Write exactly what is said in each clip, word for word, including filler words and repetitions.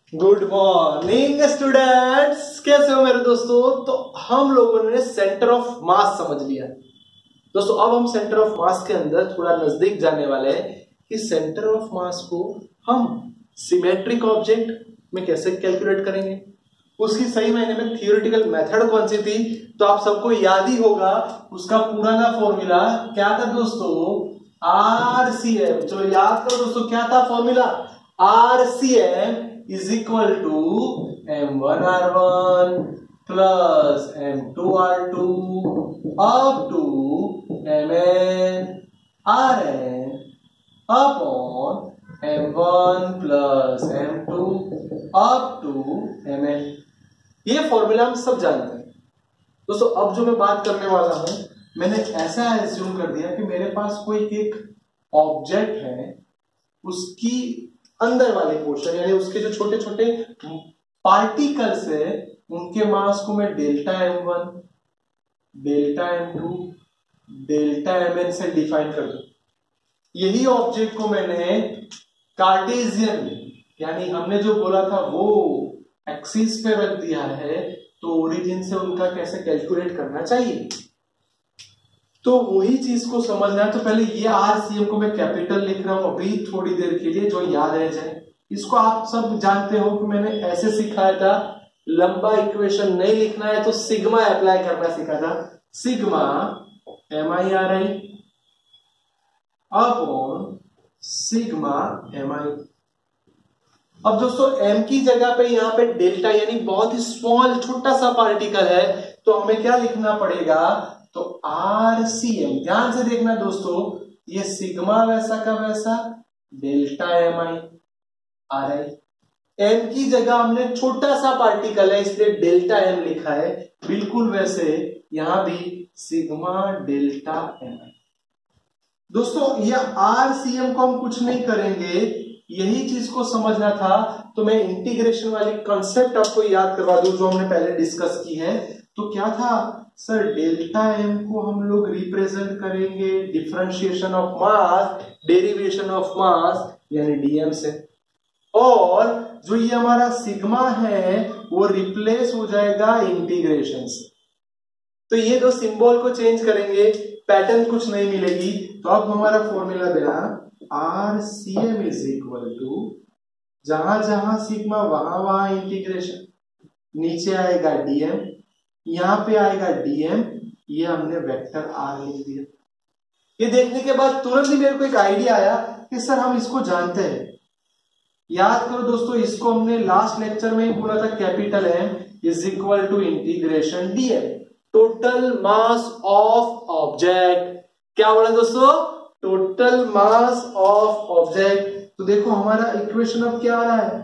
Good morning students, कैसे हो मेरे दोस्तों। तो हम लोगों ने सेंटर ऑफ मास समझ लिया दोस्तों। अब हम सेंटर ऑफ मास के अंदर थोड़ा नजदीक जाने वाले हैं कि सेंटर ऑफ मास को हम सिमेट्रिक ऑब्जेक्ट में कैसे कैलकुलेट करेंगे, उसकी सही मायने में थियोरेटिकल मेथड कौन सी थी। तो आप सबको याद ही होगा, उसका पुराना फॉर्मूला क्या था दोस्तों, आरसीएम। चलो याद करो दोस्तों, क्या था formula, RCM is equal to M one R one plus M two R two up to M N R N upon M one plus M two up to M N. ये formula हम सब जानते हैं दोस्तों। अब जो मैं बात करने वाला हूं, मैंने ऐसा एज्यूम कर दिया कि मेरे पास कोई एक ऑब्जेक्ट है, उसकी अंदर वाले पोर्शन यानी उसके जो छोटे छोटे पार्टिकल्स है, उनके मास को मैं delta M one, delta M two, delta M N से डिफाइन कर दूं। यही ऑब्जेक्ट को मैंने कार्टेशियन यानी हमने जो बोला था वो एक्सिस पे रख दिया है, तो ओरिजिन से उनका कैसे कैलकुलेट करना चाहिए। तो वही चीज को समझना है। तो पहले ये आरसीएम को मैं कैपिटल लिख रहा हूं अभी थोड़ी देर के लिए, जो याद रह जाए। इसको आप सब जानते हो कि मैंने ऐसे सिखाया था, लंबा इक्वेशन नहीं लिखना है तो सिग्मा अप्लाई करना सिखा था। Sigma M I R I upon sigma M I. अब दोस्तों एम की जगह पे यहां पे डेल्टा यानी बहुत ही स्मॉल छोटा सा पार्टिकल है, तो हमें क्या लिखना पड़ेगा, तो आरसीएम। ध्यान से देखना दोस्तों, ये सिग्मा वैसा का वैसा delta M I R I. M की जगह हमने छोटा सा पार्टिकल है इसलिए डेल्टा एम लिखा है, बिल्कुल वैसे यहां भी सिग्मा डेल्टा एम आई। दोस्तों ये आरसीएम को हम कुछ नहीं करेंगे, यही चीज को समझना था। तो मैं इंटीग्रेशन वाली कॉन्सेप्ट आपको याद करवा दूं जो हमने पहले डिस्कस की है। तो क्या था सर, डेल्टा एम को हम लोग रिप्रेजेंट करेंगे differentiation of mass, derivation of mass यानी डीएम से, और जो ये हमारा सिग्मा है वो रिप्लेस हो जाएगा इंटीग्रेशन से। तो ये दो सिंबल को चेंज करेंगे, पैटर्न कुछ नहीं मिलेगी। तो अब हमारा फॉर्मूला बना R C M is equal to, जहां जहां सिग्मा वहां वहां इंटीग्रेशन, नीचे आएगा डीएम, यहां पे आएगा डीएम, ये हमने वेक्टर आर लिख दिया। ये देखने के बाद तुरंत ही मेरे को एक आइडिया आया कि सर हम इसको जानते हैं। याद करो दोस्तों, इसको हमने लास्ट लेक्चर में ही बोला था, capital M is equal to integration DM, total mass of object. क्या बोला दोस्तों, टोटल मास ऑफ ऑब्जेक्ट। तो देखो हमारा इक्वेशन अब क्या आ रहा है,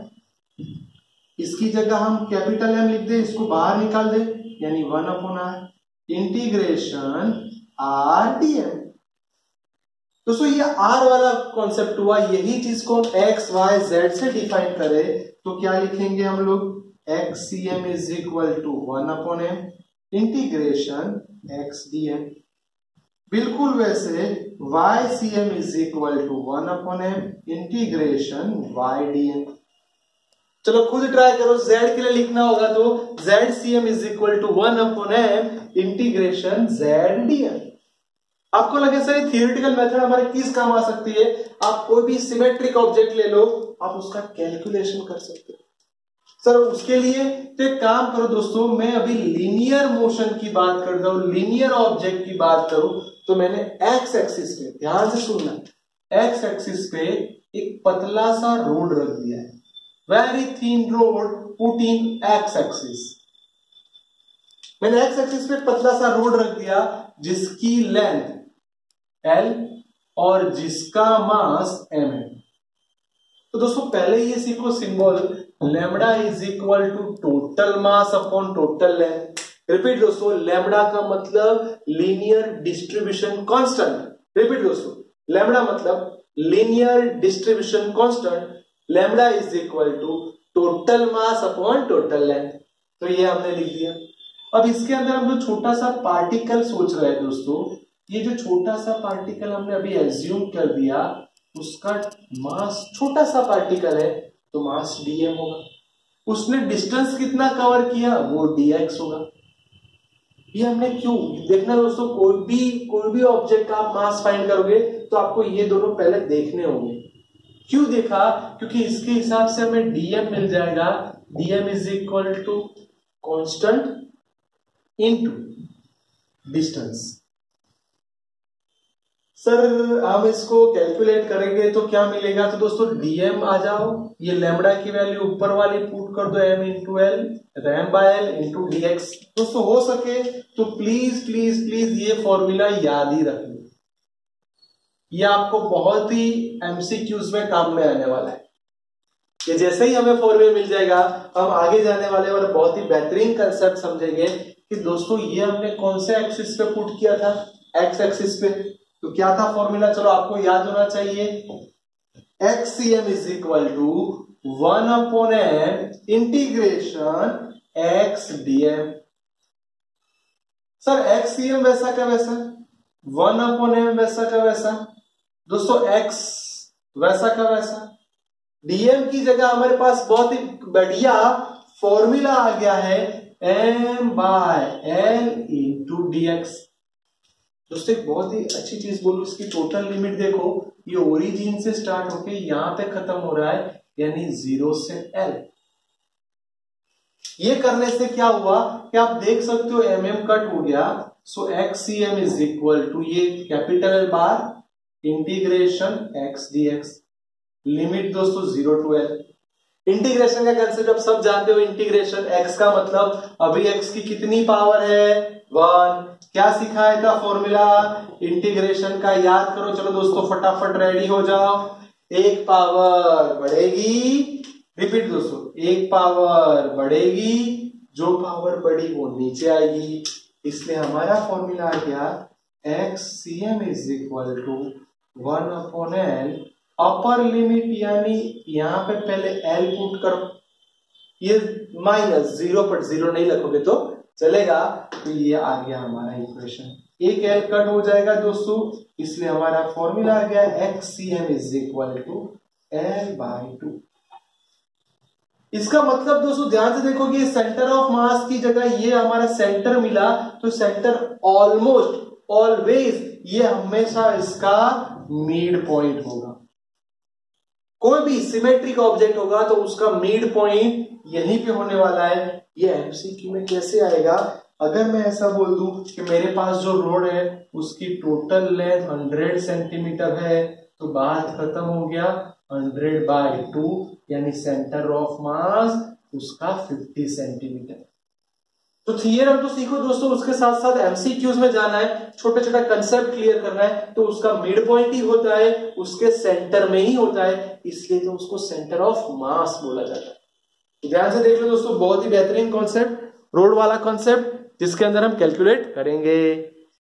इसकी जगह हम कैपिटल एम लिख दे, इसको बाहर निकाल दे, यानी one upon R integration R DM. दोस्तों ये आर वाला कॉन्सेप्ट हुआ, यही चीज को एक्स वाई जेड से डिफाइन करे तो क्या लिखेंगे हम लोग, X C M is equal to one upon M integration X DM. बिल्कुल वैसे Y C M is equal to one upon M integration Y DM. चलो खुद ट्राई करो, z के लिए लिखना होगा तो Z C M is equal to one upon M integration Z DM. आपको लगे सर ये थियोरेटिकल मेथड हमारे किस काम आ सकती है, आप कोई भी सिमेट्रिक ऑब्जेक्ट ले लो, आप उसका कैलकुलेशन कर सकते हो सर। उसके लिए तो एक काम करो दोस्तों, मैं अभी लीनियर मोशन की बात कर रहा हूं, लीनियर ऑब्जेक्ट की बात करूं तो मैंने एक्स एक्सिस पे, ध्यान से सुनना, एक्स एक्सिस पे एक पतला सा रोड रख दिया है, very thin rod put in X axis. मैंने एक्स एक्सिस पे पतला सा रोड रख दिया जिसकी लेंथ एल और जिसका मास एम है। तो दोस्तों पहले ये सीखो symbol, lambda is equal to total mass upon total length. Repeat दोस्तों, लैम्बडा का मतलब लीनियर डिस्ट्रीब्यूशन कांस्टेंट। रिपीट दोस्तों, लैम्बडा मतलब linear distribution constant, lambda is equal to total mass upon total length. तो ये हमने लिख दिया। अब इसके अंदर हम जो छोटा सा पार्टिकल सोच रहे हैं दोस्तों, ये जो छोटा सा पार्टिकल हमने अभी एज्यूम कर दिया, उसका मास छोटा सा पार्टिकल है तो मास डीएम होगा। उसने डिस्टेंस कितना कवर किया, वो dx होगा। ये हमने क्यों देखना दोस्तों, कोई भी कोई भी ऑब्जेक्ट का आप मास फाइंड करोगे तो आपको ये दोनों पहले देखने होंगे। क्यों देखा, क्योंकि इसके हिसाब से हमें dm मिल जाएगा, dm is equal to constant into distance. Sir हम इसको कैलकुलेट करेंगे तो क्या मिलेगा, तो दोस्तों dm आ जाओ, ये लैम्बडा की वैल्यू ऊपर वाली पुट कर दो, m into L M by L into D X. दोस्तों हो सके तो प्लीज प्लीज प्लीज ये फॉर्मूला याद ही रखिए, ये आपको बहुत ही एमसीक्यूज में काम में आने वाला है। ये जैसे ही हमें फॉर्मूला मिल जाएगा हम आगे जाने वाले वाले बहुत ही बेहतरीन कंसेप्ट समझेंगे कि दोस्तों ये हमने कौन से एक्सिस पे पुट किया था, एक्स एक्सिस पे। तो क्या था फॉर्मूला, चलो आपको याद होना चाहिए, X C M is equal to one upon N integration X D M. Sir X C M वैसा का वैसा, वन अपॉन एम वैसा का वैसा, दोस्तों एक्स वैसा का वैसा, डीएम की जगह हमारे पास बहुत ही बढ़िया फॉर्मूला आ गया है, M by L into D X. दोस्तों एक बहुत ही अच्छी चीज बोलूं, इसकी टोटल लिमिट देखो, ये ओरिजिन से स्टार्ट होके यहां पे खत्म हो रहा है, यानी जीरो से एल। ये करने से क्या हुआ कि आप देख सकते हो एम एम कट हो गया, so X C M is equal to ये capital L bar integration X D X, limit दोस्तों जीरो टू एल। इंटीग्रेशन का कंसेप्ट आप सब जानते हो, इंटीग्रेशन एक्स का मतलब अभी एक्स की कितनी पावर है, वन। क्या सिखाया था फॉर्मूला इंटीग्रेशन का, याद करो। चलो दोस्तों फटाफट रेडी हो जाओ, एक पावर बढ़ेगी, रिपीट दोस्तों, एक पावर बढ़ेगी, जो पावर बढ़ी वो नीचे आएगी, इसलिए हमारा फॉर्मूला आ गया X C M is equal to one upon L, upper limit यानी यहां पे पहले एल पुट करो, ये माइनस जीरो पर जीरो नहीं लिखोगे तो चलेगा, तो ये आ गया हमारा इक्वेशन, एक एल कट हो जाएगा दोस्तों, इसलिए हमारा फॉर्मूला आ गया X C M is equal to L by two. इसका मतलब दोस्तों ध्यान से देखोगे, सेंटर ऑफ मास की जगह ये हमारा सेंटर मिला, तो सेंटर ऑलमोस्ट ऑलवेज ये हमेशा इसका मिड पॉइंट होगा। कोई भी सिमेट्रिक ऑब्जेक्ट होगा तो उसका मिड पॉइंट यहीं पे होने वाला है। ये एमसीक्यू में कैसे आएगा, अगर मैं ऐसा बोल दूं कि मेरे पास जो रोड है उसकी टोटल लेंथ हंड्रेड सेंटीमीटर है, तो बात खत्म हो गया, हंड्रेड बाई टू यानी सेंटर ऑफ मास उसका फिफ्टी सेंटीमीटर। तो थियरम तो सीखो दोस्तों, उसके साथ साथ एमसीक्यूज में जाना है, छोटा छोटा कंसेप्ट क्लियर करना है, तो उसका मिड पॉइंट ही होता है, उसके सेंटर में ही होता है, इसलिए तो उसको सेंटर ऑफ मास बोला जाता है। तो ध्यान से देख लो दोस्तों, बहुत ही बेहतरीन कॉन्सेप्ट, रोड वाला कॉन्सेप्ट, जिसके अंदर हम कैलकुलेट करेंगे।